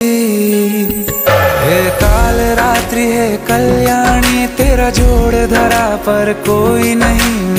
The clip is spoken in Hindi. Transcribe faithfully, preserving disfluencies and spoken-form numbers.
हे काल रात्रि है कल्याणी, तेरा जोड़ धरा पर कोई नहीं।